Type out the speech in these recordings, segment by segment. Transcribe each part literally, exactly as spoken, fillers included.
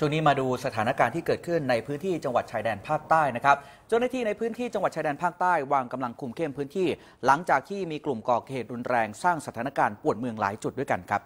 ช่วงนี้มาดูสถานการณ์ที่เกิดขึ้นในพื้นที่จังหวัดชายแดนภาคใต้นะครับเจ้าหน้าที่ในพื้นที่จังหวัดชายแดนภาคใต้วางกำลังคุมเข้มพื้นที่หลังจากที่มีกลุ่มก่อเหตุรุนแรงสร้างสถานการณ์ปวดเมืองหลายจุดด้วยกันครับ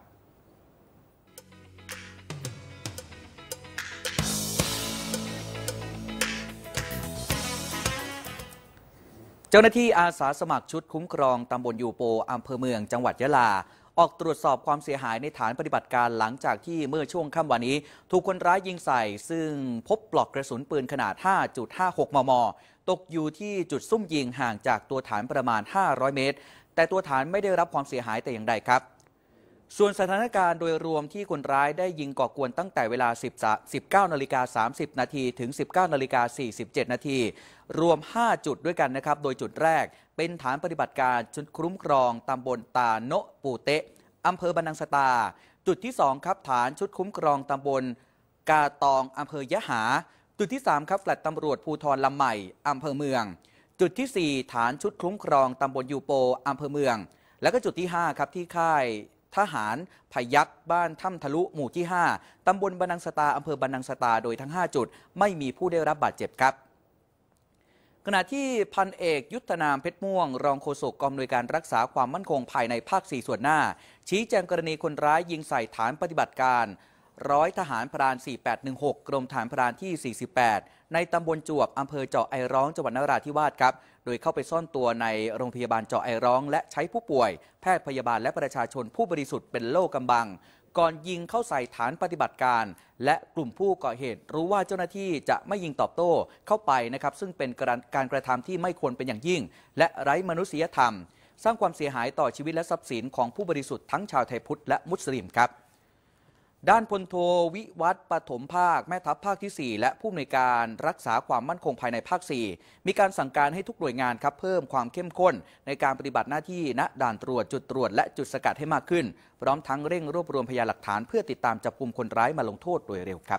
เจ้าหน้าที่อาสาสมัครชุดคุ้มครองตำบลยูโปอำเภอเมืองจังหวัดยะลาออกตรวจสอบความเสียหายในฐานปฏิบัติการหลังจากที่เมื่อช่วงค่ำวันนี้ถูกคนร้ายยิงใส่ซึ่งพบปลอกกระสุนปืนขนาด ห้าจุดห้าหก มม. ตกอยู่ที่จุดซุ่มยิงห่างจากตัวฐานประมาณห้าร้อยเมตรแต่ตัวฐานไม่ได้รับความเสียหายแต่อย่างใดครับส่วนสถานการณ์โดยรวมที่คนร้ายได้ยิงก่อกวนตั้งแต่เวลาสิบเก้านาฬิกาสามสิบนาทีถึง สิบเก้านาฬิกาสี่สิบเจ็ดนาทีรวมห้าจุดด้วยกันนะครับโดยจุดแรกเป็นฐานปฏิบัติการชุดคุ้มครองตำบลตาโนะปูเตะอำเภอบรรนังสตาจุดที่สองครับฐานชุดคุ้มครองตำบลกาตองอำเภอยะหาจุดที่สามครับแฟลตตำรวจภูธรลำใหม่อำเภอเมืองจุดที่สี่ฐานชุดคุ้มครองตำบลยูโปอำเภอเมืองและก็จุดที่ห้าครับที่ค่ายทหารพยัคฆ์บ้านถ้ำทะลุหมู่ที่ห้าตำบลบรรนังสตาอำเภอบรรนังสตาโดยทั้งห้าจุดไม่มีผู้ได้รับบาดเจ็บครับขณะที่พันเอกยุทธนามเพชรม่วงรองโฆษกกองอำนวยการรักษาความมั่นคงภายในภาคสี่ส่วนหน้าชี้แจงกรณีคนร้ายยิงใส่ฐานปฏิบัติการร้อยทหารพรานสี่แปดหนึ่งหกกรมฐานพรานที่สี่สิบแปดในตำบลจวบอำเภอเจาะไอร้องจังหวัดนราธิวาสครับโดยเข้าไปซ่อนตัวในโรงพยาบาลเจาะไอร้องและใช้ผู้ป่วยแพทย์พยาบาลและประชาชนผู้บริสุทธิ์เป็นโล่กำบังก่อนยิงเข้าใส่ฐานปฏิบัติการและกลุ่มผู้ก่อเหตุรู้ว่าเจ้าหน้าที่จะไม่ยิงตอบโต้เข้าไปนะครับซึ่งเป็นการกระทำที่ไม่ควรเป็นอย่างยิ่งและไร้มนุษยธรรมสร้างความเสียหายต่อชีวิตและทรัพย์สินของผู้บริสุทธิ์ทั้งชาวไทยพุทธและมุสลิมครับด้านพลโทวิวัฒน์ปฐมภาคแม่ทัพภาคที่สี่และผู้อำนวยการรักษาความมั่นคงภายในภาคสี่มีการสั่งการให้ทุกหน่วยงานครับเพิ่มความเข้มข้นในการปฏิบัติหน้าที่ณด่านตรวจจุดตรวจและจุดสกัดให้มากขึ้นพร้อมทั้งเร่งรวบรวมพยานหลักฐานเพื่อติดตามจับกุมคนร้ายมาลงโทษโดยเร็วครับ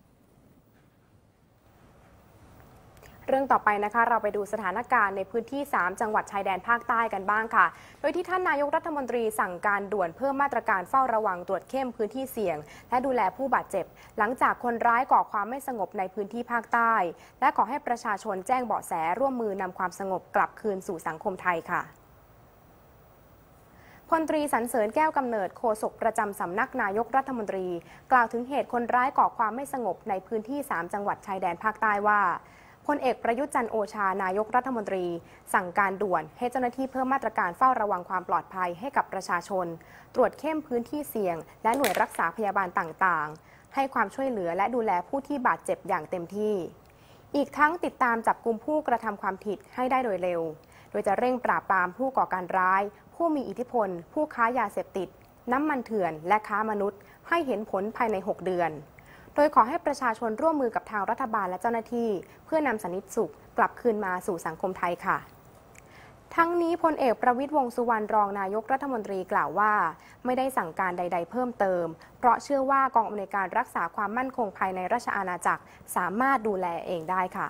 เรื่องต่อไปนะคะเราไปดูสถานการณ์ในพื้นที่สามจังหวัดชายแดนภาคใต้กันบ้างค่ะโดยที่ท่านนายกรัฐมนตรีสั่งการด่วนเพิ่มมาตรการเฝ้าระวังตรวจเข้มพื้นที่เสี่ยงและดูแลผู้บาดเจ็บหลังจากคนร้ายก่อความไม่สงบในพื้นที่ภาคใต้และขอให้ประชาชนแจ้งเบาะแสร่วมมือนำความสงบกลับคืนสู่สังคมไทยค่ะพลตรีสรรเสริญแก้วกำเนิดโฆษกประจำสำนักนายกรัฐมนตรีกล่าวถึงเหตุคนร้ายก่อความไม่สงบในพื้นที่สามจังหวัดชายแดนภาคใต้ว่าพลเอกประยุทธ์จันทร์โอชานายกรัฐมนตรีสั่งการด่วนให้เจ้าหน้าที่เพิ่มมาตรการเฝ้าระวังความปลอดภัยให้กับประชาชนตรวจเข้มพื้นที่เสี่ยงและหน่วยรักษาพยาบาลต่างๆให้ความช่วยเหลือและดูแลผู้ที่บาดเจ็บอย่างเต็มที่อีกทั้งติดตามจับกุมผู้กระทำความผิดให้ได้โดยเร็วโดยจะเร่งปราบปรามผู้ก่อการร้ายผู้มีอิทธิพลผู้ค้ายาเสพติดน้ำมันเถื่อนและค้ามนุษย์ให้เห็นผลภายในหกเดือนโดยขอให้ประชาชนร่วมมือกับทางรัฐบาลและเจ้าหน้าที่เพื่อนำสันติสุขกลับคืนมาสู่สังคมไทยค่ะทั้งนี้พลเอกประวิตรวงษ์สุวรรณรองนายกรัฐมนตรีกล่าวว่าไม่ได้สั่งการใดๆเพิ่มเติมเพราะเชื่อว่ากองอำนวยการรักษาความมั่นคงภายในราชอาณาจักรสามารถดูแลเองได้ค่ะ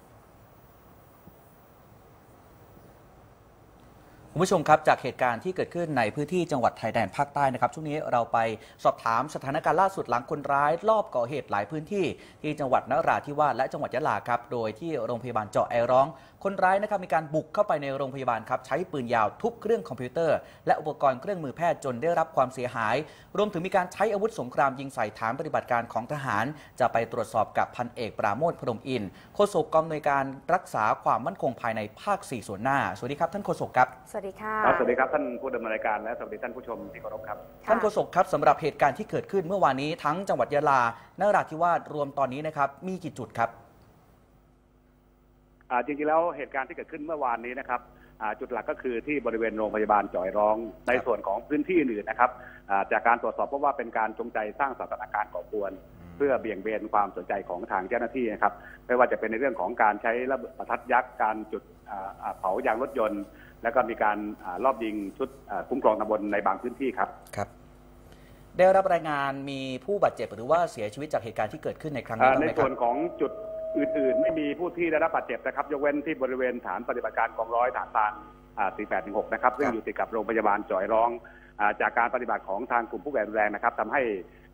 คุณผู้ชมครับจากเหตุการณ์ที่เกิดขึ้นในพื้นที่จังหวัดชายแดนภาคใต้นะครับช่วงนี้เราไปสอบถามสถานการณ์ล่าสุดหลังคนร้ายลอบก่อเหตุหลายพื้นที่ที่จังหวัดนราธิวาสและจังหวัดยะลาครับโดยที่โรงพยาบาลเจาะไอร้องคนร้ายนะครับมีการบุกเข้าไปในโรงพยาบาลครับใช้ปืนยาวทุบเครื่องคอมพิวเตอร์และอุปกรณ์เครื่องมือแพทย์จนได้รับความเสียหายรวมถึงมีการใช้อาวุธสงครามยิงใส่ฐานปฏิบัติการของทหารจะไปตรวจสอบกับพันเอกปราโมช พรหมอินทร์โฆษกกองอำนวยการรักษาความมั่นคงภายในภาคสี่ส่วนหน้าสวัสดีครับท่านโฆษกครับสวัสดีค่ะครับสวัสดีครับท่านผู้ดำเนินรายการและสวัสดีท่านผู้ชมที่เคารพครับท่านโฆษกครับสำหรับเหตุการณ์ที่เกิดขึ้นเมื่อวานนี้ทั้งจังหวัดยะลานราธิวาสรวมตอนนี้นะครับมีกี่จุดครับจริงๆแล้วเหตุการณ์ที่เกิดขึ้นเมื่อวานนี้นะครับจุดหลักก็คือที่บริเวณโรงพยาบาลเจาะไอร้องในส่วนของพื้นที่อื่นนะครับจากการตรวจสอบพบว่าเป็นการจงใจสร้างสถานการณ์ก่อกวนเพื่อเบี่ยงเบนความสนใจของทางเจ้าหน้าที่นะครับไม่ว่าจะเป็นในเรื่องของการใช้ระเบิดประทัดยักษ์การจุดเผายางรถยนต์แล้วก็มีการลอบยิงชุดคุ้มครองตำบลในบางพื้นที่ครับครับได้รับรายงานมีผู้บาดเจ็บหรือว่าเสียชีวิตจากเหตุการณ์ที่เกิดขึ้นในครั้งนี้ในส่วนของจุดอื่นๆไม่มีผู้ที่ได้รับบาดเจ็บนะครับยกเว้นที่บริเวณฐานปฏิบัติการกองร้อยฐานพรานสี่แปดหนึ่งหกนะครับซึ่งอยู่ติดกับโรงพยาบาลเจาะไอร้องจากการปฏิบัติของทางกลุ่มผู้ก่อการร้ายนะครับทำให้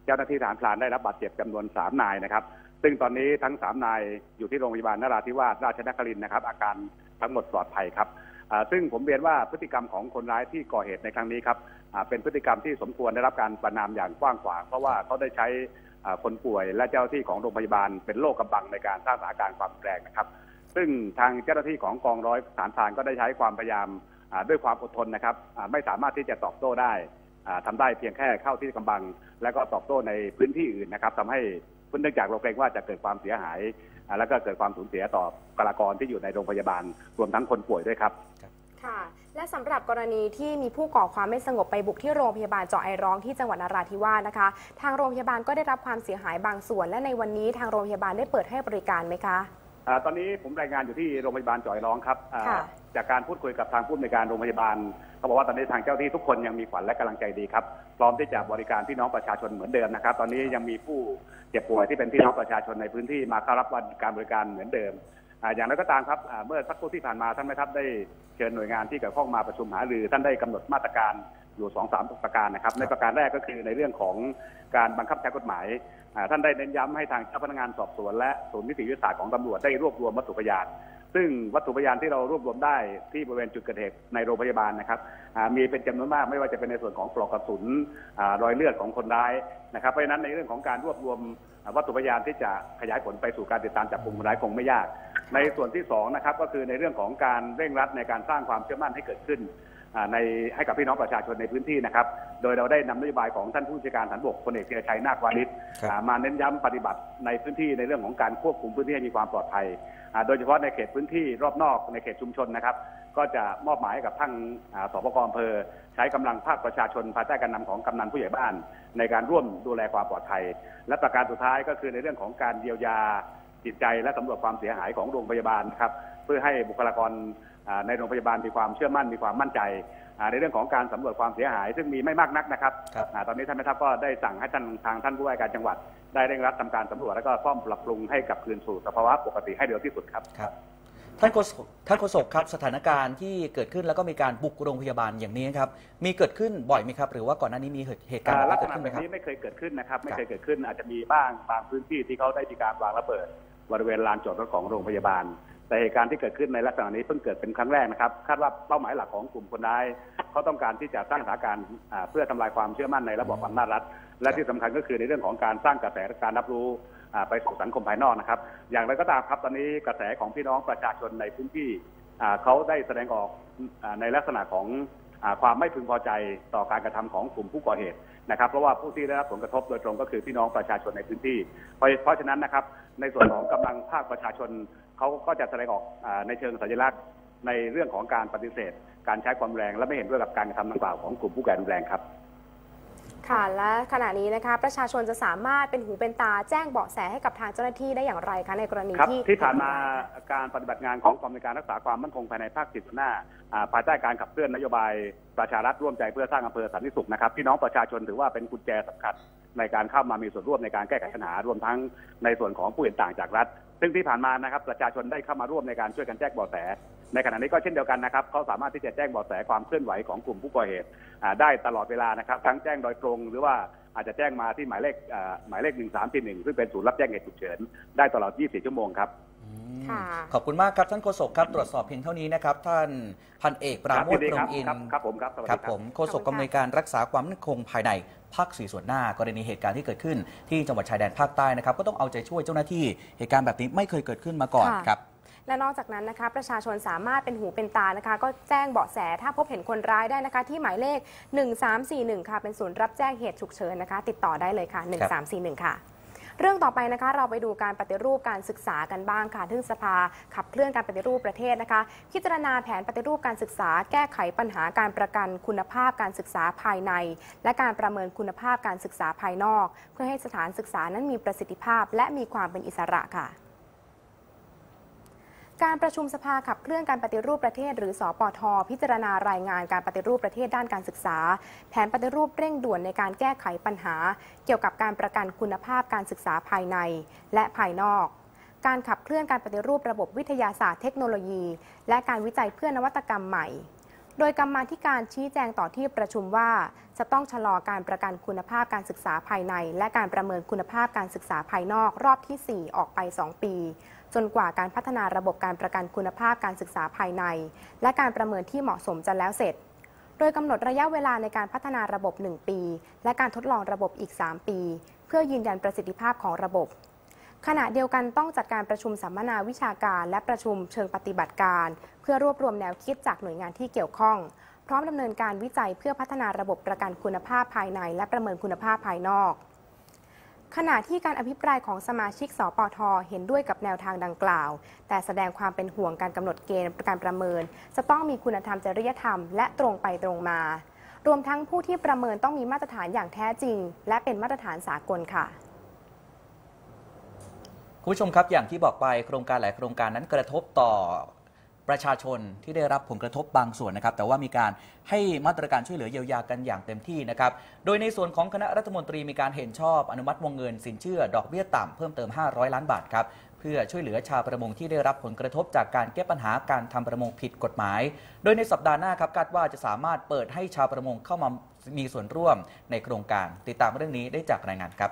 เจ้าหน้าที่ทหารพรานได้รับบาดเจ็บจำนวนสามนายนะครับซึ่งตอนนี้ทั้งสามนายอยู่ที่โรงพยาบาลนราธิวาสราชนครินทร์นะครับอาการทั้งหมดปลอดภัยครับซึ่งผมเรียนว่าพฤติกรรมของคนร้ายที่ก่อเหตุในครั้งนี้ครับเป็นพฤติกรรมที่สมควรได้รับการประณามอย่างกว้างขวางเพราะว่าเขาได้ใช้คนป่วยและเจ้าหน้าที่ของโรงพยาบาลเป็นโล่กำบังในการสร้างสถานการณ์ความรุนแรงนะครับซึ่งทางเจ้าหน้าที่ของกองร้อยทหารพรานก็ได้ใช้ความพยายามด้วยความอดทนนะครับไม่สามารถที่จะตอบโต้ได้ทำได้เพียงแค่เข้าที่กำบังและก็ตอบโต้ในพื้นที่อื่นนะครับทำให้เนื่องจากเราเกรงว่าจะเกิดความเสียหายและก็เกิดความสูญเสียต่อบุคลากรที่อยู่ในโรงพยาบาลรวมทั้งคนป่วยด้วยครับค่ะและสำหรับกรณีที่มีผู้ก่อความไม่สงบไปบุกที่โรงพยาบาลเจาะไอร้องที่จังหวัดนราธิวาสนะคะทางโรงพยาบาลก็ได้รับความเสียหายบางส่วนและในวันนี้ทางโรงพยาบาลได้เปิดให้บริการไหมคะตอนนี้ผมรายงานอยู่ที่โรงพยาบาลเจาะไอร้องครับจากการพูดคุยกับทางผู้อำนวยการโรงพยาบาลเขาบอกว่าตอนนี้ทางเจ้าหน้าที่ทุกคนยังมีขวัญและกำลังใจดีครับพร้อมที่จะบริการพี่น้องประชาชนเหมือนเดิมนะครับตอนนี้ยังมีผู้เจ็บป่วยที่เป็นพี่น้องประชาชนในพื้นที่มาเข้ารับการบริการเหมือนเดิมอย่างไรก็ตามครับเมื่อสักครู่ที่ผ่านมาท่านแม่ทัพได้เชิญหน่วยงานที่เกี่ยวข้องมาประชุมหารือท่านได้กำหนดมาตรการอยู่สองสามประการนะครับในประการแรกก็คือในเรื่องของการบังคับใช้กฎหมายท่านได้เน้นย้ำให้ทางเจ้าพนักงานสอบสวนและศูนย์นิติวิทยาศาสตร์ของตำรวจได้รวบรวมวัตถุพยานซึ่งวัตถุพยานที่เรารวบรวมได้ที่บริเวณจุดเกิดเหตุในโรงพยาบาลนะครับมีเป็นจำนวนมากไม่ว่าจะเป็นในส่วนของปลอกกระสุนรอยเลือดของคนร้ายนะครับเพราะฉะนั้นในเรื่องของการรวบรวมวัตถุพยานที่จะขยายผลไปสู่การติดตามจับกุมคนร้ายคงไม่ยากในส่วนที่สองนะครับก็คือในเรื่องของการเร่งรัดในการสร้างความเชื่อมั่นให้เกิดขึ้นในให้กับพี่น้องประชาชนในพื้นที่นะครับโดยเราได้นำนโยบายของท่านผู้บัญชาการทหารบกพลเอกธีรชัยนาควานิชมาเน้นย้ำปฏิบัติในพื้นที่ในเรื่องของการควบคุมพื้นที่ให้มีความปลอดภัยโดยเฉพาะในเขตพื้นที่รอบนอกในเขตชุมชนนะครับก็จะมอบหมายให้กับทั้งสปก.อำเภอใช้กำลังภาคประชาชนภายใต้การนำของกำนันผู้ใหญ่บ้านในการร่วมดูแลความปลอดภัยและประการสุดท้ายก็คือในเรื่องของการเยียวยาจิตใจและสำรวจความเสียหายของโรงพยาบาลครับเพื่อให้บุคลากรในโรงพยาบาลมีความเชื่อมั่นมีความมั่นใจในเรื่องของการสำรวจความเสียหายซึ่งมีไม่มากนักนะครับตอนนี้ท่านแม่ทัพก็ได้สั่งให้ท่านทางท่านผู้ว่าการจังหวัดได้เร่งรัดทำการสำรวจและก็ซ่อมปรับปรุงให้กลับคืนสู่สภาวะปกติให้เร็วที่สุดครับท่านโฆษกท่านโฆษกครับสถานการณ์ที่เกิดขึ้นแล้วก็มีการบุกโรงพยาบาลอย่างนี้ครับมีเกิดขึ้นบ่อยไหมครับหรือว่าก่อนหน้านี้มีเหตุการณ์แบบนี้เกิดขึ้นไหมครับนี้ไม่เคยเกิดขึ้นนะครับไม่เคยเกิดขึ้นอาจจะมีบ้างบางพื้นที่ที่เขาได้มีการวางระเบิดบริเวณลานจอดรถของโรงพยาบาลแต่เหตุการณ์ที่เกิดขึ้นในลักษณะนี้เพิ่งเกิดเป็นครั้งแรกนะครับคาดว่าเป้าหมายหลักของกลุ่มคนร้ายเขาต้องการที่จะสร้างสถานการณ์เพื่อทำลายความเชื่อมั่นในระบบอำนาจรัฐและที่สำคัญก็คือในเรื่องของการสร้างกระแสการรับรู้ไปสู่สังคมภายนอกนะครับอย่างไรก็ตามครับตอนนี้กระแสของพี่น้องประชาชนในพื้นที่เขาได้แสดงออกในลักษณะของความไม่พึงพอใจต่อการกระทำของกลุ่มผู้ก่อเหตุนะครับเพราะว่าผู้ที่ได้รับผลกระทบโดยตรงก็คือพี่น้องประชาชนในพื้นที่เพราะฉะนั้นนะครับในส่วนของกำลังภาคประชาชนเขาก็จะแสดงออกในเชิงสัญลักษณ์ในเรื่องของการปฏิเสธการใช้ความแรงและไม่เห็นด้วยกับการกระทำดังกล่าวของกลุ่มผู้ก่อเหตุแรงครับค่ะและขณะนี้นะคะประชาชนจะสามารถเป็นหูเป็นตาแจ้งเบาะแสให้กับทางเจ้าหน้าที่ได้อย่างไรคะในกรณีที่ที่ผ่านมาการปฏิบัติงานของกองบัญชาการรักษาความมั่นคงภายในภาคสิบหน้าภายใต้การขับเคลื่อนนโยบายประชารัฐร่วมใจเพื่อสร้างอำเภอสันติสุขนะครับพี่น้องประชาชนถือว่าเป็นกุญแจสำคัญในการเข้ามามีส่วนร่วมในการแก้ไขปัญหารวมทั้งในส่วนของผู้เห็นต่างจากรัฐซึ่งที่ผ่านมานะครับประชาชนได้เข้ามาร่วมในการช่วยกันแจ้งเบาะแสในขณะนี้ก็เช่นเดียวกันนะครับเขาสามารถที่จะแจ้งเบาะแสความเคลื่อนไหวของกลุ่มผู้ก่อเหตุได้ตลอดเวลานะครับทั้งแจ้งโดยตรงหรือว่าอาจจะแจ้งมาที่หมายเลขหมายเลขหนึ่งสามสี่หนึ่งซึ่งเป็นศูนย์รับแจ้งเหตุฉุกเฉินได้ตลอดยี่สิบสี่ชั่วโมงครับขอบคุณมากครับท่านโฆษกครับตรวจสอบเพียงเท่านี้นะครับท่านพันเอกปราโมช พรหมอินทร์ครับผมครับครับผมโฆษกกองอำนวยการรักษาความมั่นคงภายในภาคสี่ส่วนหน้ากรณีเหตุการณ์ที่เกิดขึ้นที่จังหวัดชายแดนภาคใต้นะครับก็ต้องเอาใจช่วยเจ้าหน้าที่เหตุการณ์แบบนี้ไม่เคยเกิดขึ้นมาก่อนครับและนอกจากนั้นนะคะประชาชนสามารถเป็นหูเป็นตานะคะก็แจ้งเบาะแสถ้าพบเห็นคนร้ายได้นะคะที่หมายเลขหนึ่งสามสี่หนึ่งค่ะเป็นศูนย์รับแจ้งเหตุฉุกเฉินนะคะติดต่อได้เลยค่ะหนึ่งสามสี่หนึ่งค่ะเรื่องต่อไปนะคะเราไปดูการปฏิรูปการศึกษากันบ้างค่ะซึ่งสภาขับเคลื่อนการปฏิรูปประเทศนะคะพิจารณาแผนปฏิรูปการศึกษาแก้ไขปัญหาการประกันคุณภาพการศึกษาภายในและการประเมินคุณภาพการศึกษาภายนอกเพื่อให้สถานศึกษานั้นมีประสิทธิภาพและมีความเป็นอิสระค่ะการประชุมสภาขับเคลื่อนการปฏิรูปประเทศหรือสปท.พิจารณารายงานการปฏิรูปประเทศด้านการศึกษาแผนปฏิรูปเร่งด่วนในการแก้ไขปัญหาเกี่ยวกับการประกันคุณภาพการศึกษาภายในและภายนอกการขับเคลื่อนการปฏิรูประบบวิทยาศาสตร์เทคโนโลยีและการวิจัยเพื่อนวัตกรรมใหม่โดยกรรมาธิการชี้แจงต่อที่ประชุมว่าจะต้องชะลอการประกันคุณภาพการศึกษาภายในและการประเมินคุณภาพการศึกษาภายนอกรอบที่สี่ออกไปสองปีจนกว่าการพัฒนาระบบการประกันคุณภาพการศึกษาภายในและการประเมินที่เหมาะสมจะแล้วเสร็จโดยกำหนดระยะเวลาในการพัฒนาระบบหนึ่งปีและการทดลองระบบอีกสามปีเพื่อยืนยันประสิทธิภาพของระบบขณะเดียวกันต้องจัดการประชุมสัมมนาวิชาการและประชุมเชิงปฏิบัติการเพื่อรวบรวมแนวคิดจากหน่วยงานที่เกี่ยวข้องพร้อมดำเนินการวิจัยเพื่อพัฒนาระบบประกันคุณภาพภายในและประเมินคุณภาพภายนอกขณะที่การอภิปรายของสมาชิกสปท.เห็นด้วยกับแนวทางดังกล่าวแต่แสดงความเป็นห่วงการกำหนดเกณฑ์การประเมินจะต้องมีคุณธรรมจริยธรรมและตรงไปตรงมารวมทั้งผู้ที่ประเมินต้องมีมาตรฐานอย่างแท้จริงและเป็นมาตรฐานสากลค่ะคุณผู้ชมครับอย่างที่บอกไปโครงการหลายโครงการนั้นกระทบต่อประชาชนที่ได้รับผลกระทบบางส่วนนะครับแต่ว่ามีการให้มาตรการช่วยเหลือเยียวยากันอย่างเต็มที่นะครับโดยในส่วนของคณะรัฐมนตรีมีการเห็นชอบอนุมัติวงเงินสินเชื่อดอกเบี้ยต่ำเพิ่มเติมห้าร้อยล้านบาทครับเพื่อช่วยเหลือชาวประมงที่ได้รับผลกระทบจากการแก้ปัญหาการทำประมงผิดกฎหมายโดยในสัปดาห์หน้าครับคาดว่าจะสามารถเปิดให้ชาวประมงเข้ามามีส่วนร่วมในโครงการติดตามเรื่องนี้ได้จากรายงานครับ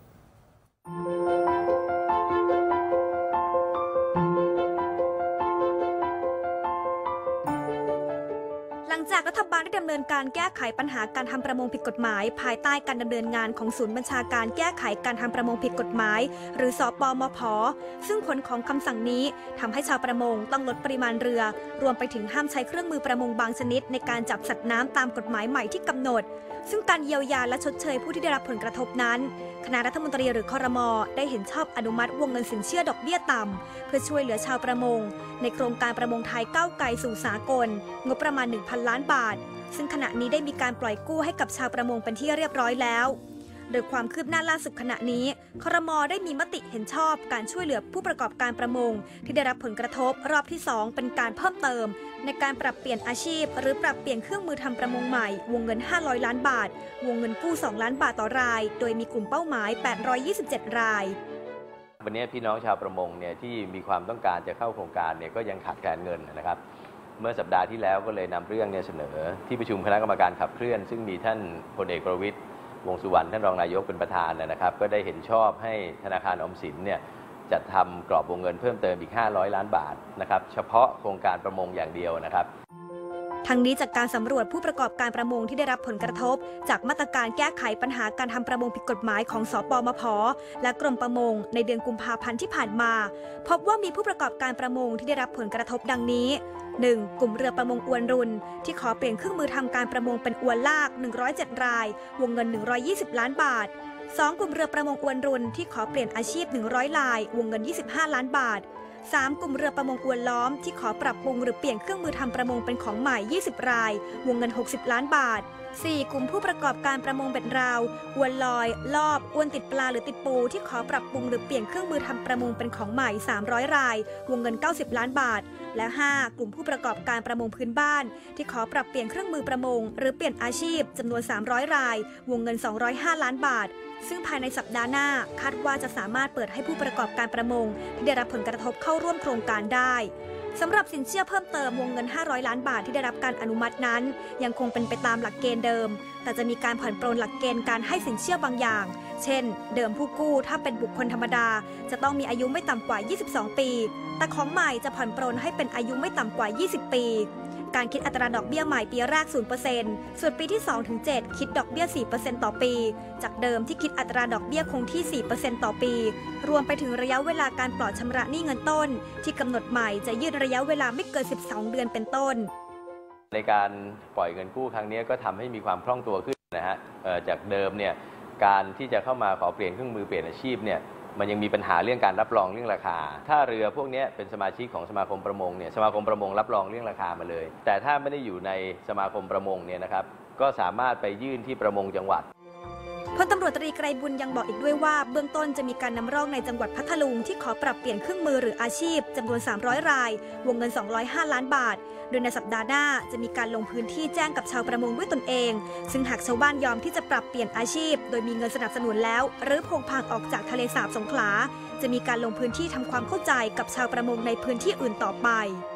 หลังจากรัฐบาลได้ดำเนินการแก้ไขปัญหาการทำประมงผิดกฎหมายภายใต้การดำเนินงานของศูนย์บัญชาการแก้ไขการทำประมงผิดกฎหมายหรือสปมพ.ซึ่งผลของคำสั่งนี้ทำให้ชาวประมงต้องลดปริมาณเรือรวมไปถึงห้ามใช้เครื่องมือประมงบางชนิดในการจับสัตว์น้ำตามกฎหมายใหม่ที่กำหนดซึ่งการเยียวยาและชดเชยผู้ที่ได้รับผลกระทบนั้นคณะรัฐมนตรีหรือครม.ได้เห็นชอบอนุมัติวงเงินสินเชื่อดอกเบี้ยต่ำเพื่อช่วยเหลือชาวประมงในโครงการประมงไทยก้าวไกลสู่สากลงบประมาณ หนึ่งพัน ล้านบาทซึ่งขณะนี้ได้มีการปล่อยกู้ให้กับชาวประมงเป็นที่เรียบร้อยแล้วโดยความคืบหน้าล่าสุดขณะนี้ครม.ได้มีมติเห็นชอบการช่วยเหลือผู้ประกอบการประมงที่ได้รับผลกระทบรอบที่สองเป็นการเพิ่มเติมในการปรับเปลี่ยนอาชีพหรือปรับเปลี่ยนเครื่องมือทำประมงใหม่วงเงินห้าร้อยล้านบาทวงเงินกู้สองล้านบาทต่อรายโดยมีกลุ่มเป้าหมายแปดร้อยยี่สิบเจ็ดรายวันนี้พี่น้องชาวประมงเนี่ยที่มีความต้องการจะเข้าโครงการเนี่ยก็ยังขาดแคลนเงินนะครับเมื่อสัปดาห์ที่แล้วก็เลยนำเรื่องเนี่ยเสนอที่ประชุมคณะกรรมการขับเคลื่อนซึ่งมีท่านพลเอกประวิตรวงษ์สุวรรณท่านรองนายกเป็นประธานนะครับก็ได้เห็นชอบให้ธนาคารออมสินเนี่ยจัดทำกรอบวงเงินเพิ่มเติมอีกห้าร้อยล้านบาทนะครับเฉพาะโครงการประมงอย่างเดียวนะครับทั้งนี้จากการสำรวจผู้ประกอบการประมงที่ได้รับผลกระทบจากมาตรการแก้ไขปัญหาการทำประมงผิดกฎหมายของสปมพ.และกรมประมงในเดือนกุมภาพันธ์ที่ผ่านมาพบว่ามีผู้ประกอบการประมงที่ได้รับผลกระทบดังนี้ หนึ่ง. กลุ่มเรือประมงอวนรุนที่ขอเปลี่ยนเครื่องมือทำการประมงเป็นอวนลากหนึ่งร้อยเจ็ดรายวงเงินหนึ่งร้อยยี่สิบล้านบาท สอง. กลุ่มเรือประมงอวนรุนที่ขอเปลี่ยนอาชีพหนึ่งร้อยรายวงเงินยี่สิบห้าล้านบาทสาม. กลุ่มเรือประมงอวนล้อมที่ขอปรับปรุงหรือเปลี่ยนเครื่องมือทำประมงเป็นของใหม่ยี่สิบรายวงเงินหกสิบล้านบาท สี่. กลุ่มผู้ประกอบการประมงเบ็ดราวอวนลอยลอบอวนติดปลาหรือติดปูที่ขอปรับปรุงหรือเปลี่ยนเครื่องมือทำประมงเป็นของใหม่สามร้อยรายวงเงินเก้าสิบล้านบาทและ ห้า. กลุ่มผู้ประกอบการประมงพื้นบ้านที่ขอปรับเปลี่ยนเครื่องมือประมงหรือเปลี่ยนอาชีพจำนวนสามร้อยรายวงเงินสองร้อยห้าล้านบาทซึ่งภายในสัปดาห์หน้าคาดว่าจะสามารถเปิดให้ผู้ประกอบการประมงที่ได้รับผลกระทบเข้าร่วมโครงการได้สำหรับสินเชื่อเพิ่มเติมวงเงินห้าร้อยล้านบาทที่ได้รับการอนุมัตินั้นยังคงเป็นไปตามหลักเกณฑ์เดิมแต่จะมีการผ่อนปรนหลักเกณฑ์การให้สินเชื่อบางอย่างเช่นเดิมผู้กู้ถ้าเป็นบุคคลธรรมดาจะต้องมีอายุไม่ต่ำกว่ายี่สิบสองปีแต่ของใหม่จะผ่อนปรนให้เป็นอายุไม่ต่ำกว่ายี่สิบปีการคิดอัตราดอกเบี้ยใหม่ปีแรก ศูนย์เปอร์เซ็นต์ ส่วนปีที่ สองถึงเจ็ด คิดดอกเบี้ย สี่เปอร์เซ็นต์ ต่อปีจากเดิมที่คิดอัตราดอกเบี้ยคงที่ สี่เปอร์เซ็นต์ ต่อปีรวมไปถึงระยะเวลาการปลอดชำระหนี้เงินต้นที่กำหนดใหม่จะยืดระยะเวลาไม่เกินสิบสองเดือนเป็นต้นในการปล่อยเงินกู้ครั้งนี้ก็ทำให้มีความคล่องตัวขึ้นนะฮะจากเดิมเนี่ยการที่จะเข้ามาขอเปลี่ยนเครื่องมือเปลี่ยนอาชีพเนี่ยมันยังมีปัญหาเรื่องการรับรองเรื่องราคาถ้าเรือพวกนี้เป็นสมาชิกของสมาคมประมงเนี่ยสมาคมประมงรับรองเรื่องราคามาเลยแต่ถ้าไม่ได้อยู่ในสมาคมประมงเนี่ยนะครับก็สามารถไปยื่นที่ประมงจังหวัดพลตำรวจตรีไกรบุญยังบอกอีกด้วยว่าเบื้องต้นจะมีการนำร่องในจังหวัดพัทลุงที่ขอปรับเปลี่ยนเครื่องมือหรืออาชีพจำนวนสามร้อยรายวงเงินสองร้อยห้าล้านบาทโดยในสัปดาห์หน้าจะมีการลงพื้นที่แจ้งกับชาวประมงด้วยตนเองซึ่งหากชาวบ้านยอมที่จะปรับเปลี่ยนอาชีพโดยมีเงินสนับสนุนแล้วหรือโผงผางออกจากทะเลสาบสงขลาจะมีการลงพื้นที่ทำความเข้าใจกับชาวประมงในพื้นที่อื่นต่อไป